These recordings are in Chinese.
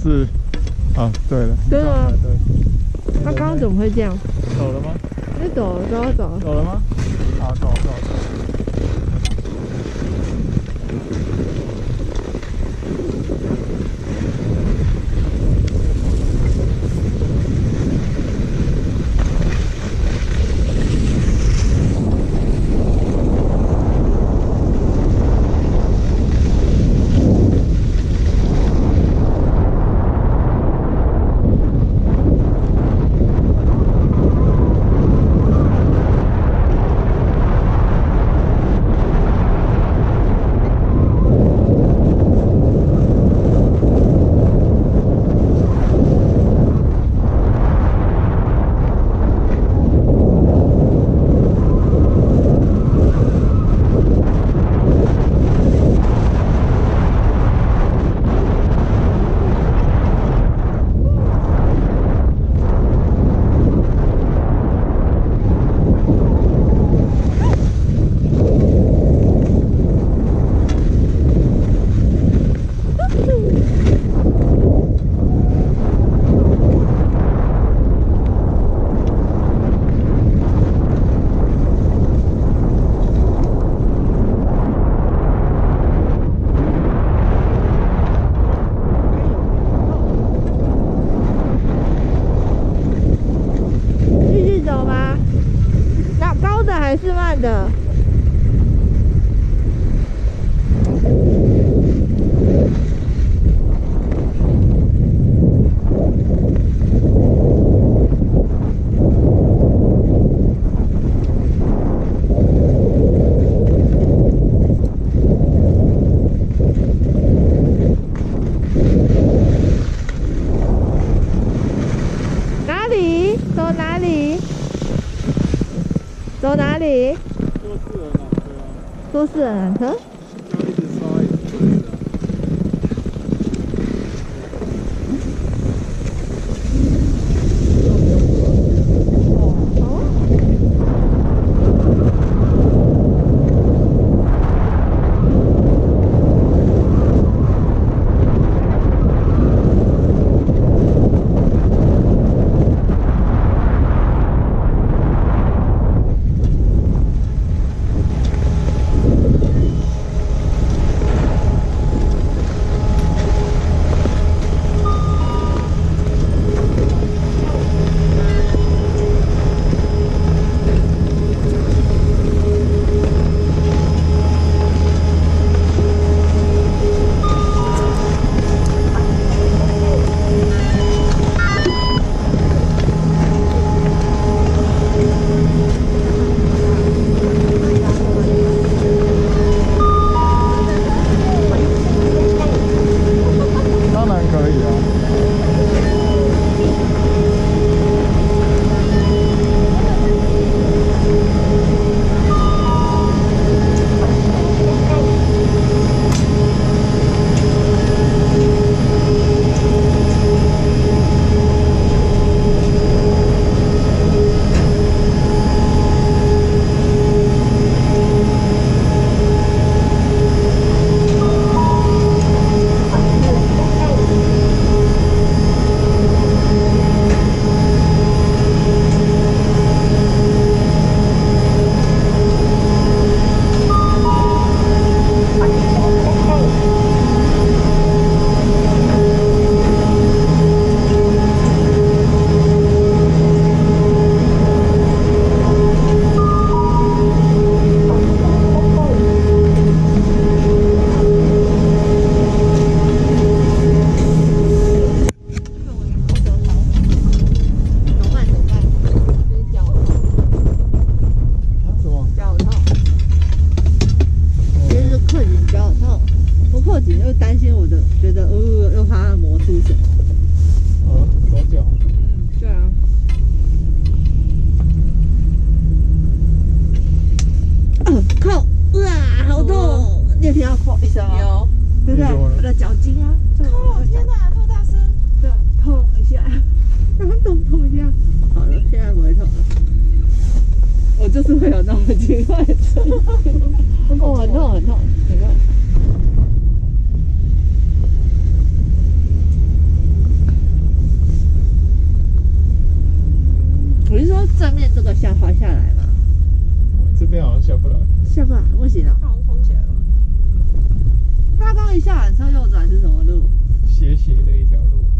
是，啊，对了， 对啊， 对。 他刚刚怎么会这样？ 走了吗？ 你走了，走了。 走了吗？好，走。 还是慢的。哪里？走哪里？走哪里？多四人缆车。又担心我的，觉得又怕磨出什么。 手脚。 对啊。靠！哇，好痛！你有听到“一声吗？ 有， 对不对？我的脚筋啊！ 哦，天哪，这么大声！ 对，痛一下，刚刚痛一下。好了，现在不会痛了。我就是会有那么奇怪的声音。哦，很痛很痛，你看。 滑下来吗？ 这边好像下不来。 下不来，不行啊！ 好像封起来了。 他刚一下缆车右转是什么路？ 斜斜的一条路。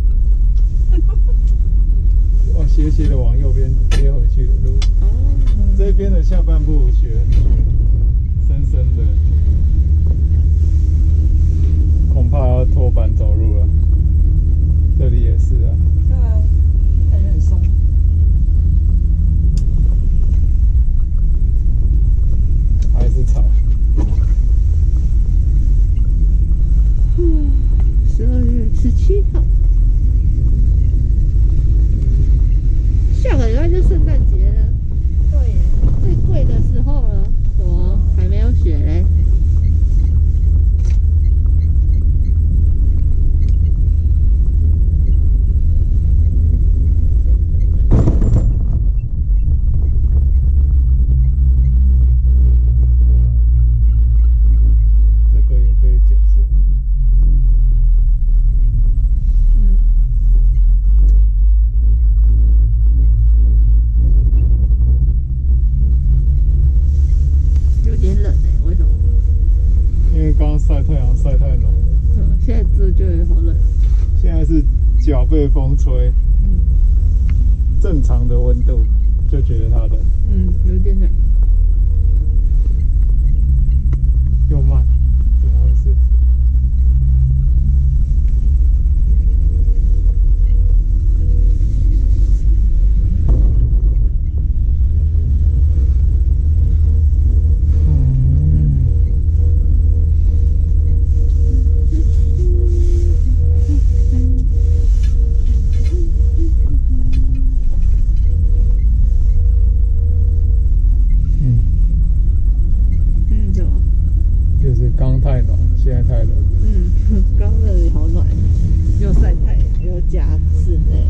哦，斜斜的往右边接回去的路。 哦， 这边的下半部雪很雪，深深的，恐怕要拖板走路了。这里也是啊。 对啊，感觉很松。 还是吵。 12月17号，下个礼拜就圣诞节了。 对耶， 最贵的时候了，怎么还没有雪嘞？ 这个也可以减速。 有点冷哎，为什么？ 因为刚刚晒太阳晒太浓了， 现在这就好冷。 现在是脚被风吹，正常的温度就觉得它冷， 有点冷。 又慢，怎么回事？ 怎么？ 就是刚太暖，现在太冷。 刚那里好暖，又晒太阳，又加室内。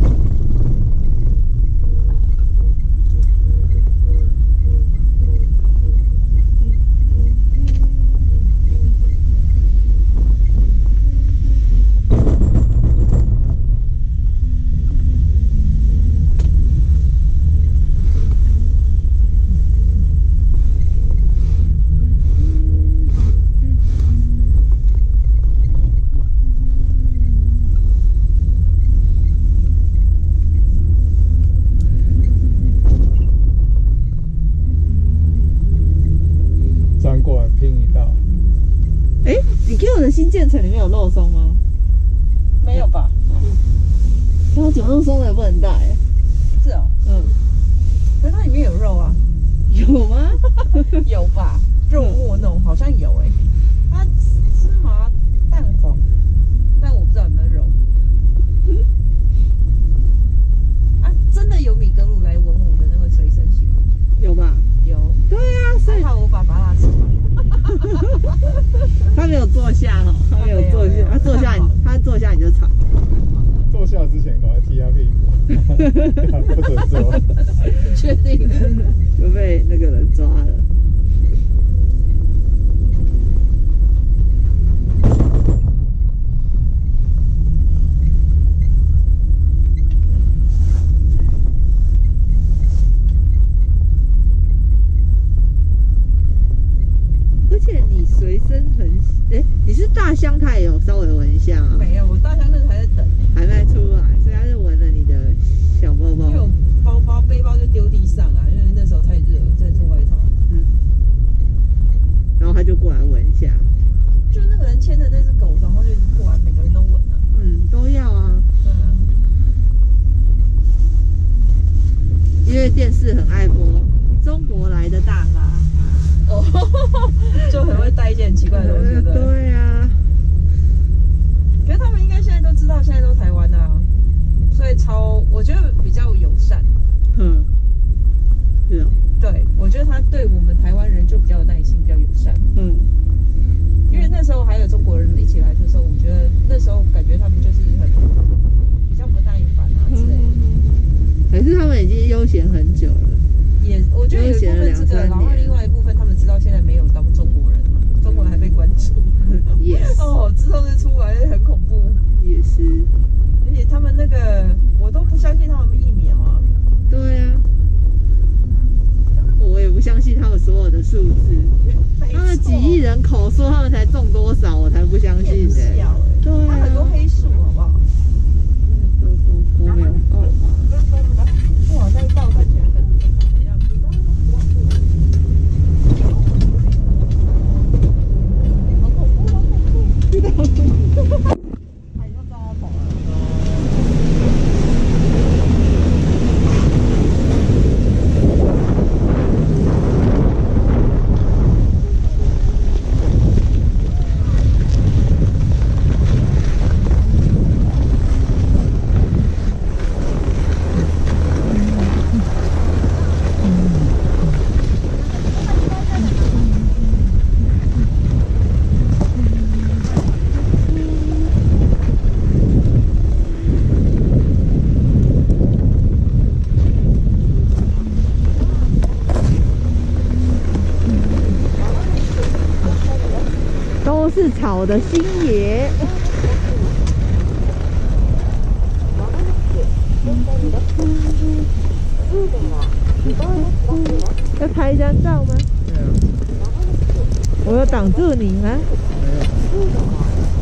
转过来拼一道， 哎，你给我的新建成里面有肉松吗？ 没有吧？ 然后9肉松的也不能带。 是哦，可是它里面有肉啊， 有吗？ 有吧？肉末那种好像有哎，它芝麻蛋黄，但我不知道有没有肉。啊，真的有米格鲁来吻我的那个随身行李， 有吧？ 有。 对啊，所以还好我把麻辣吃完。 他没有坐下哈，他没有坐下，他坐下他坐下你就吵。 坐下之前赶快踢他屁股，不准坐。 你确定？ 就被那个人抓了。而且你随身很，你是大箱，他也有稍微闻一下啊？ 没有，我大箱那个还在等， 还没出来，所以他是闻了你的小包包。 因为我背包就丢地上啊，因为那时候太热了，在脱外套。 然后他就过来闻一下。 就那个人牵着那只狗，然后就过来，每个人都闻啊。 都要啊。 对啊。 因为电视很爱播中国来的大妈。 哦，就很会带一些很奇怪的东西，对。 对啊。 可是他们应该现在都知道，现在都台湾啊，所以我觉得比较友善。 是哦。 对，我觉得他对我们台湾人就比较有耐心，比较友善。因为那时候还有中国人一起来的时候，我觉得那时候感觉他们就是比较不耐烦啊之类的。 还是他们已经悠闲很久了。 我觉得有一部分这个，然后另外一部分他们知道现在没有当中国人嘛，中国人还被关注。 Yes。 哦，之后就出来很恐怖。 也是。 而且他们那个，我都不相信他们疫苗啊。 对啊。 人口说他们才种多少，我才不相信呢。对啊， 很多黑树，好不好？ 都没有动。 哇，那一道看起来很怎么样？好恐怖，好恐怖！他已经撞到头了。 都是草的星爷。要拍一张照吗？ 对啊。 我有挡住你吗？ 没有。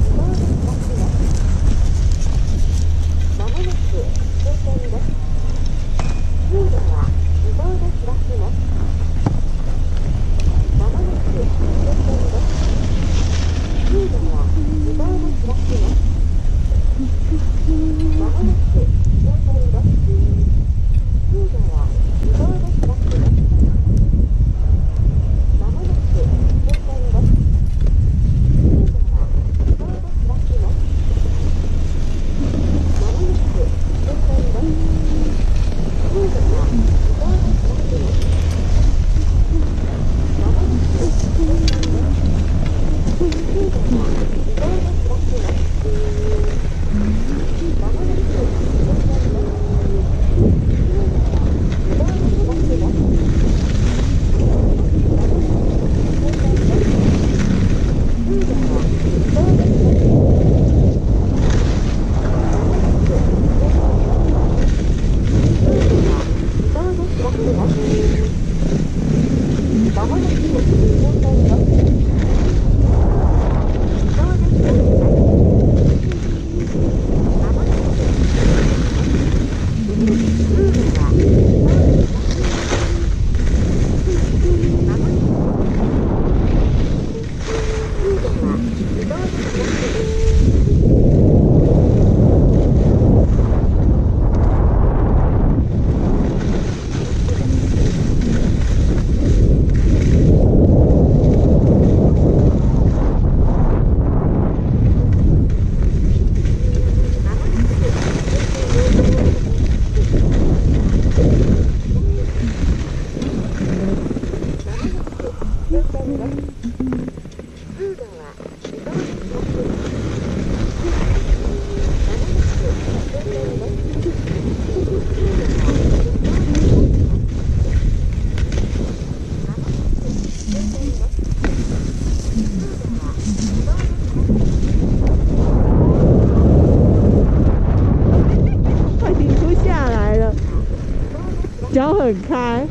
脚很开。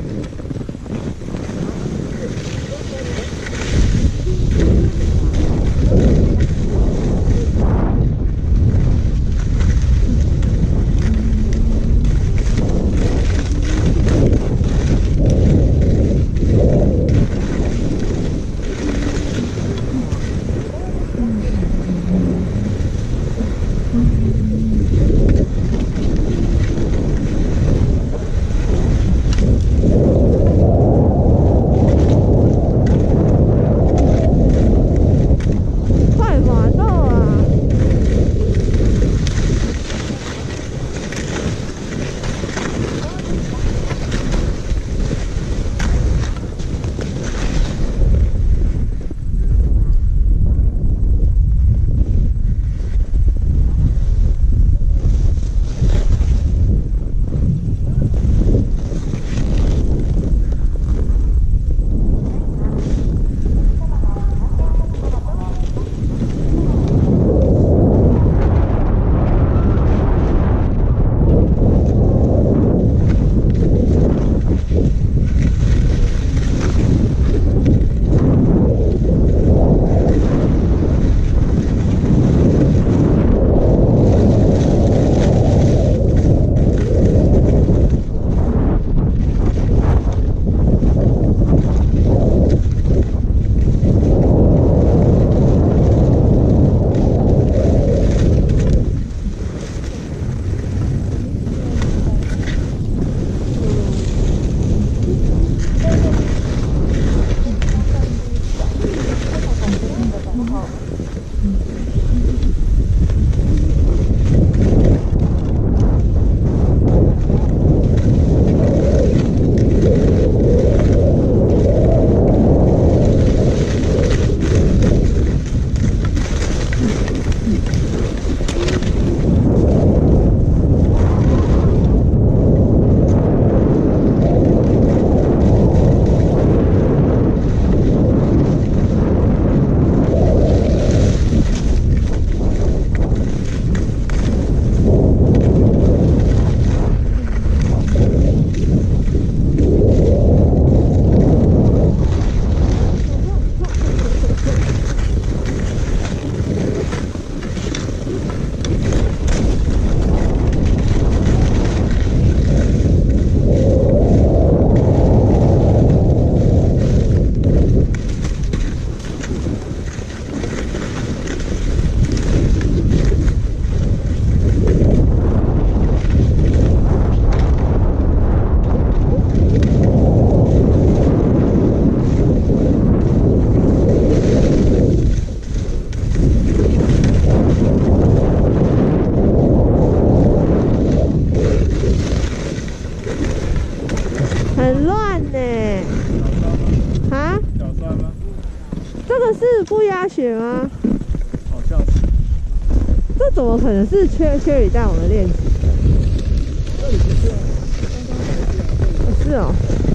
乌鸦雪吗？ 好像是。 这怎么可能是缺羽带网的练习？ 这里不是啊， 是哦。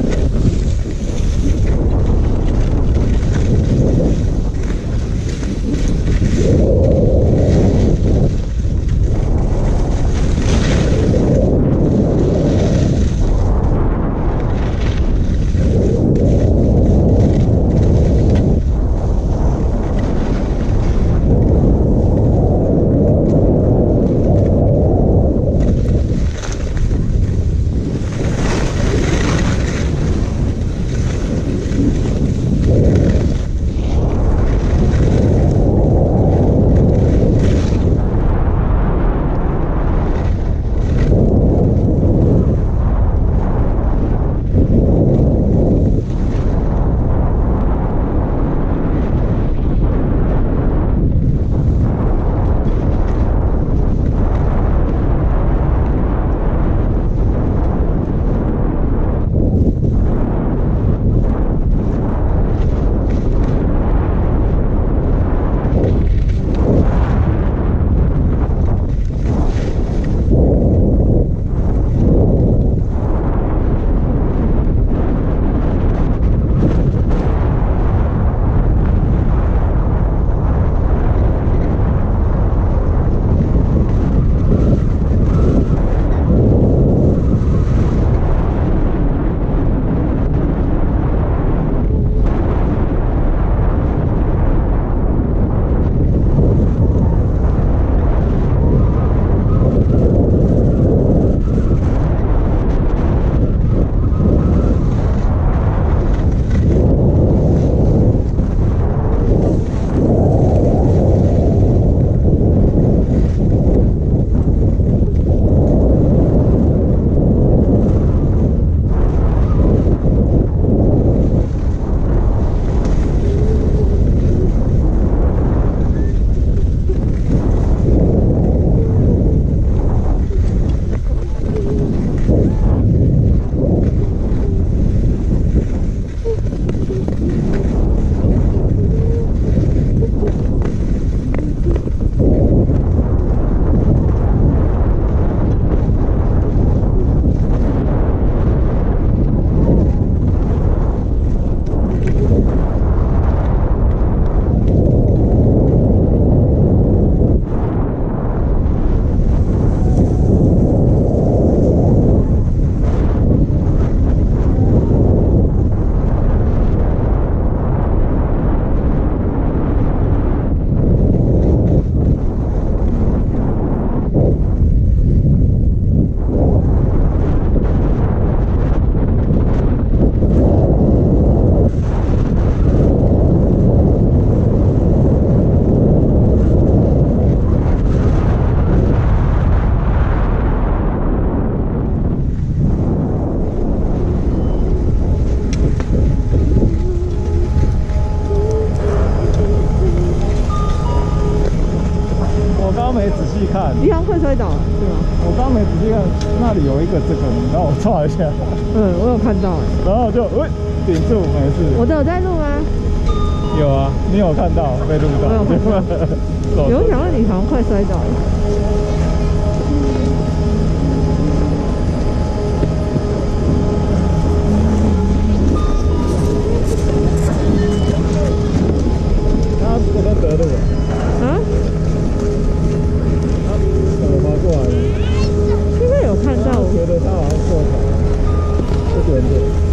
看， 离航会摔倒了，是吗？ 我刚没仔细看，那里有一个这个，然后我抓一下。 我有看到然后就顶住，没事。 我有在录吗？ 有啊，你有看到被录到？ 我有看到。有想到你好像快摔倒了。 他不能得路啊？ 怎么爬过来的？ 应该有看到。 觉得他好像过头，一点点。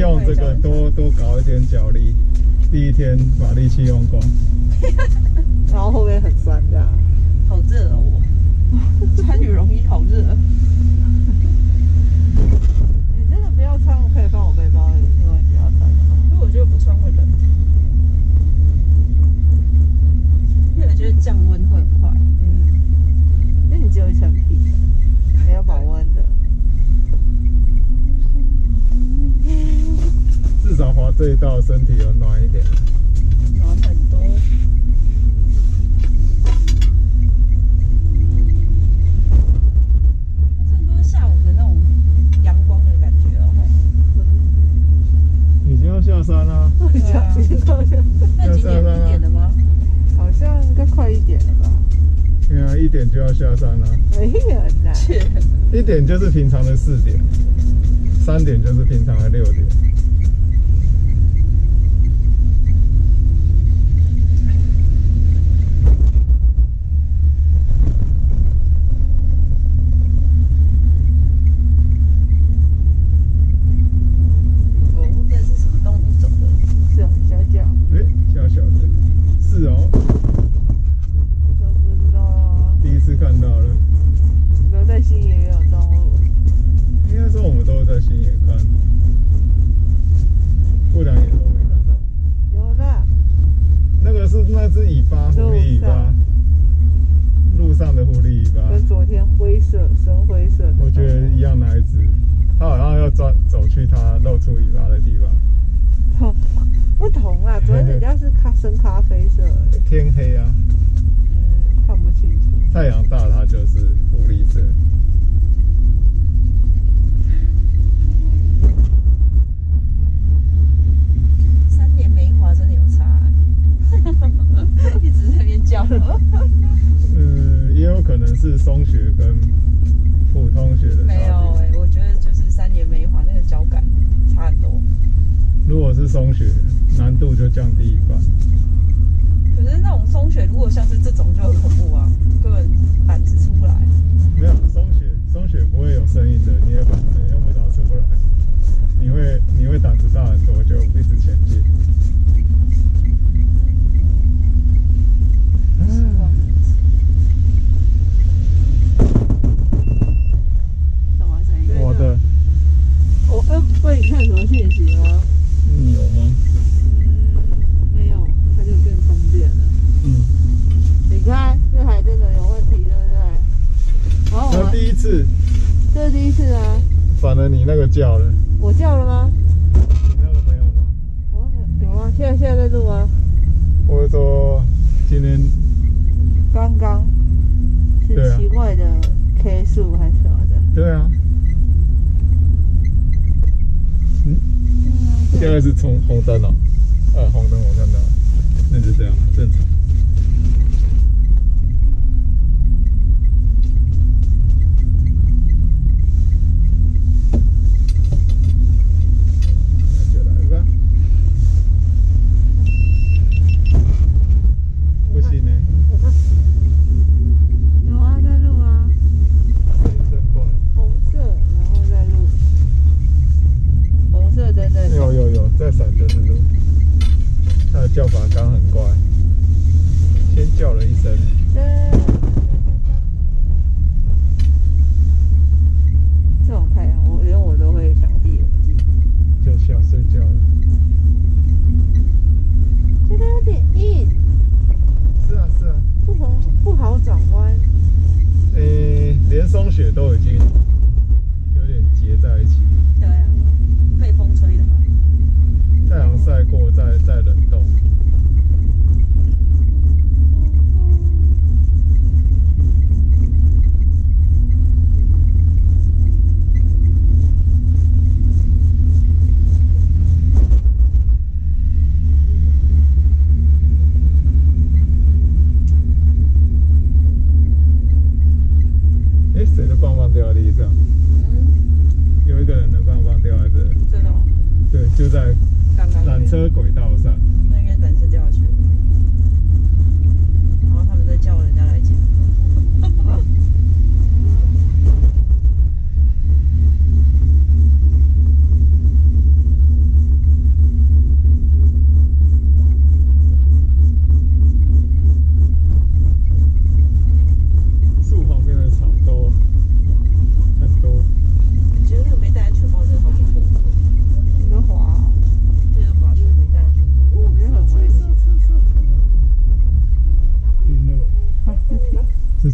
用这个多搞一点脚力，第一天把力气用光， 然后后面很酸这样。 好热哦，我穿羽绒衣好热。 你真的不要穿，我可以放我背包里，因为你不要穿。 因为我觉得不穿会冷，因为我觉得降温会很快。 因为你只有一层皮，没有保温的。 至少滑这一道身体有暖一点， 暖很多。这都是下午的那种阳光的感觉哦。 已经要下山啦。 对啊， 那几点？1点了吗？ 好像应该快1点了吧？ 对啊，1点就要下山啦。 没人呐。 1点就是平常的4点，3点就是平常的6点。是哦， 都不知道啊。 第一次看到了。 留在新野也有动物。 应该说我们都是在新野看，不良野都没看到。 有的。 那个是那只尾巴，狐狸尾巴，路上的狐狸尾巴， 跟昨天灰色、深灰色的。 我觉得一样哪一只，它好像要走去它露出尾巴的地方。 不同啊，昨天人家是深咖啡色， 天黑啊， 看不清楚。 太阳大它就是狐狸色。 3年没滑真的有差，一直在那边叫。 也有可能是松雪跟普通雪的差别。 没有我觉得就是3年没滑，那个脚感差很多。 如果是松雪，难度就降低1半。 可是那种松雪，如果像是这种就很恐怖啊，根本板子出不来。 没有松雪不会有声音的，你的板子用不着出不来，你会胆子大很多，就一直前进。 什么声音？ 我的。 帮你看什么信息吗？ 有吗？ 没有，它就变充电了。你看这台真的有问题，对不对？然后这第一次， 这是第一次啊。 反而你那个叫了， 我叫了吗？ 你那个没有吗？ 有啊，现在在录啊。 或者说今天刚刚是奇怪的 K 数还是什么的？ 对啊。现在是冲红灯了，红灯我看到，那就这样，正常。那就来吧。不行呢。 有啊，在录啊。 声音真怪。 红色，然后再录。红色灯在。 有，在闪就是录。它的叫法刚很怪，先叫了一声。 这种太阳，连我都会想闭眼睛。 就想睡觉了。 觉得有点硬。 是啊。 不好转弯。 连松雪都已经有点结在一起。 对啊，被风吹的吧。 太阳晒过再冷冻。谁的棒棒掉在地上？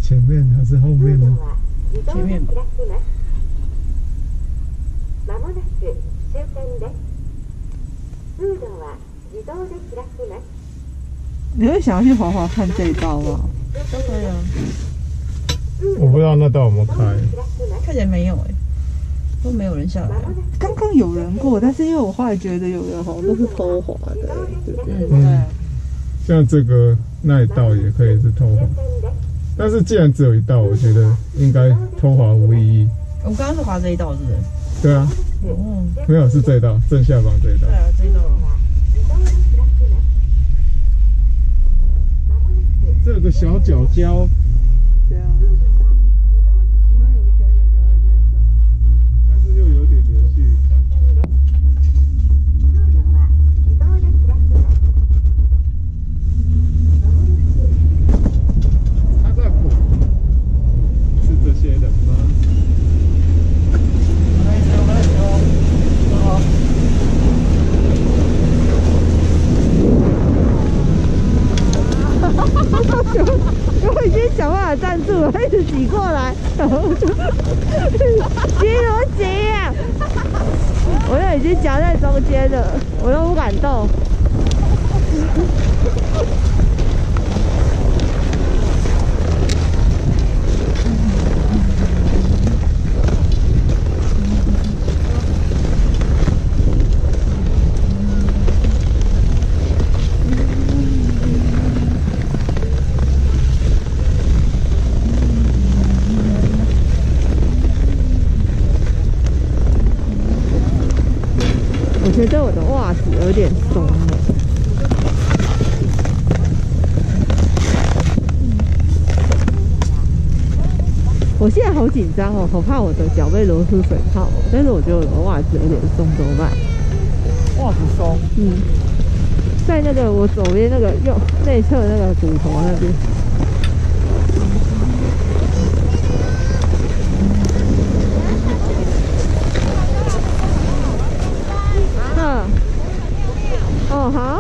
前面还是后面呢？ 前面吧。 你会想要去滑滑看这一道吗？ 都可以啊。 我不知道那道有没有开， 看起来没有都没有人下来。 刚刚有人过，但是因为我后来觉得有人好像都是偷滑的，对不对？ 对。 像这个那一道也可以是偷滑，但是既然只有一道，我觉得应该偷滑无意义。 我刚刚是滑这一道，是不是？ 对啊。没有，是这一道正下方这一道。 对啊，这一道的话。 这有个小角礁。 对啊。 但是又有点连续。他在捕，是这些人吗？ 我已经想办法站住了，一直挤过来，然后就急如急呀！我又已经夹在中间了，我又不敢动。我觉得我的袜子有点松了。我现在好紧张哦，好怕我的脚被揉出水泡。但是我觉得我的袜子有点松，怎么办？ 袜子松。 在那个我左边那个右内侧那个骨头那边。哦，好，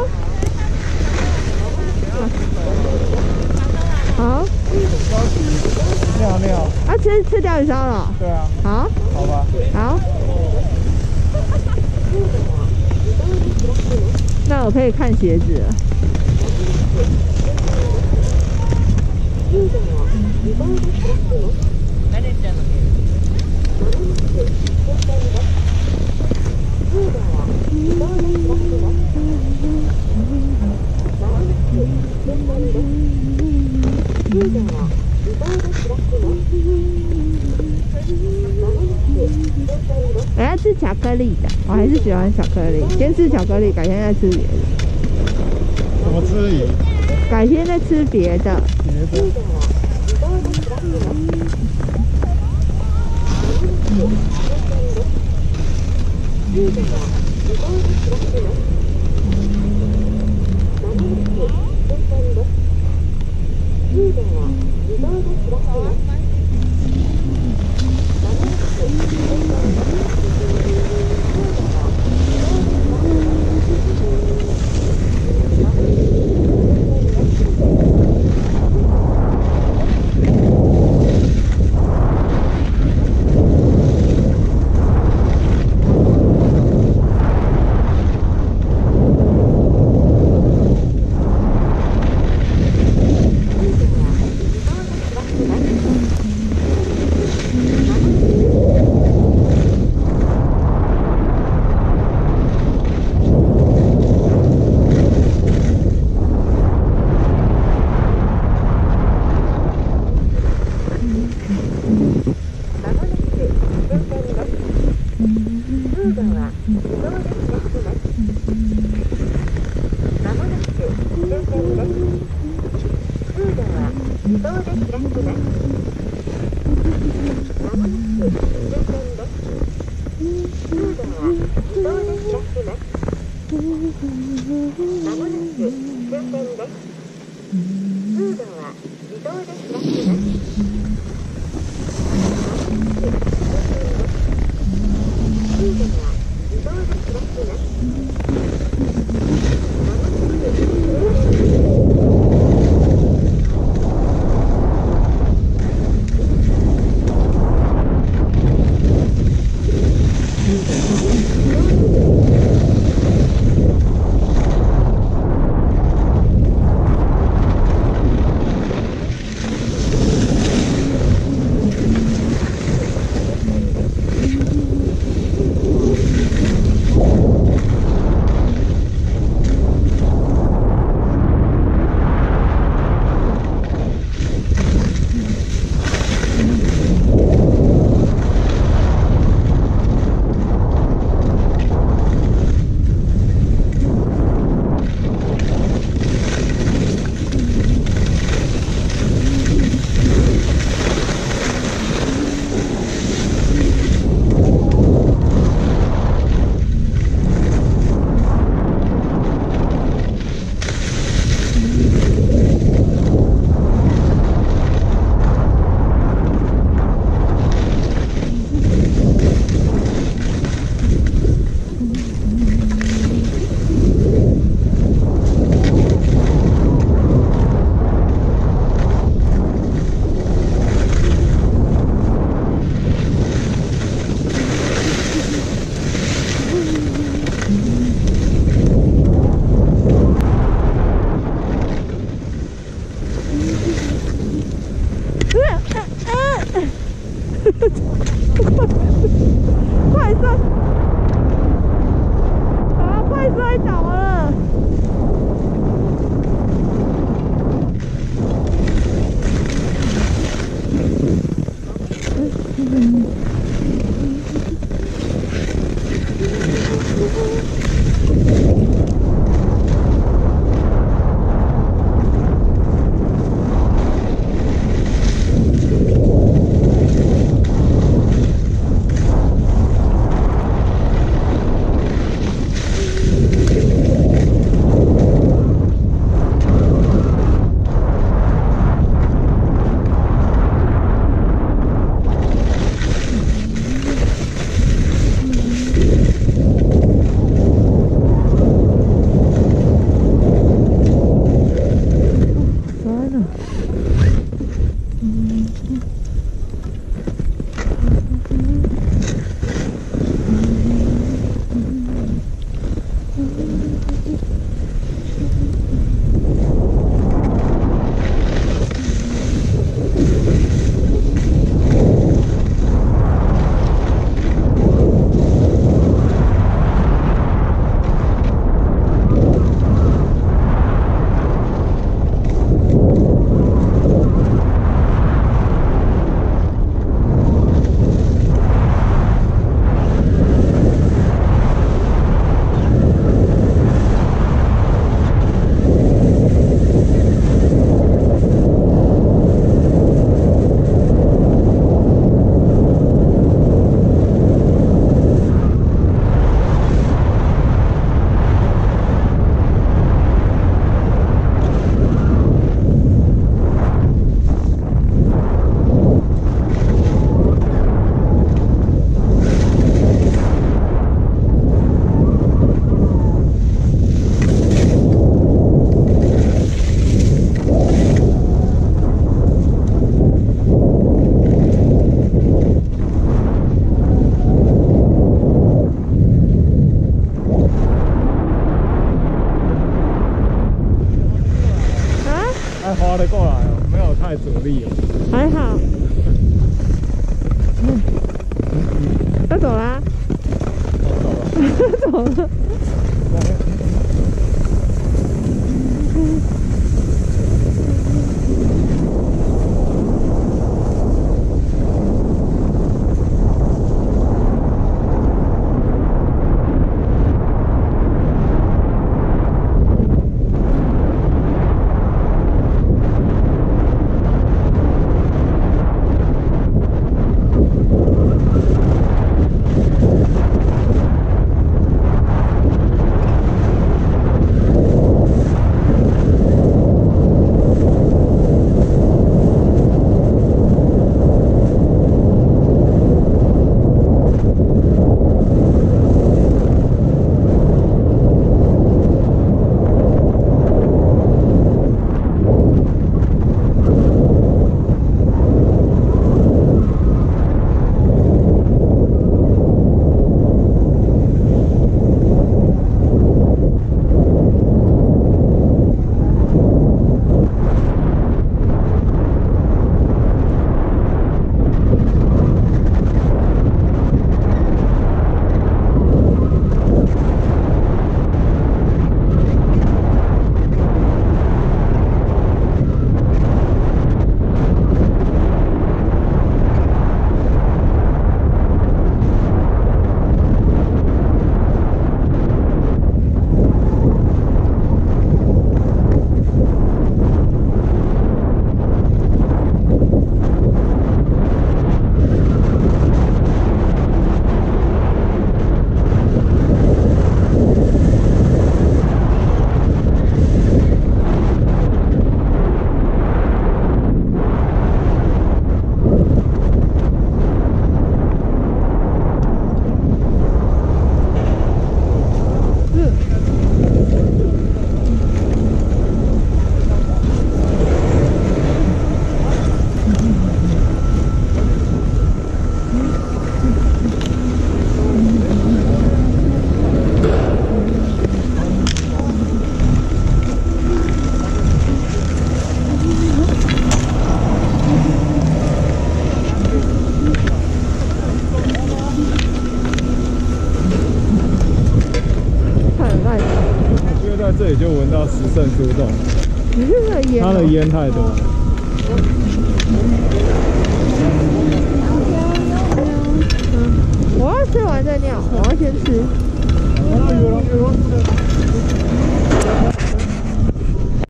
好， 尿尿啊，吃钓鱼烧了。 对啊。 好， 好吧。 好。那我可以看鞋子了。我要吃巧克力的，我还是喜欢巧克力。先吃巧克力，改天再吃别的。 怎么吃鱼？ 改天再吃别的。 划得过来哦，没有太阻力。 还好。要走啦？走了。 这里就闻到时胜出动，它的烟太多了。 我要吃完再尿，我要先吃。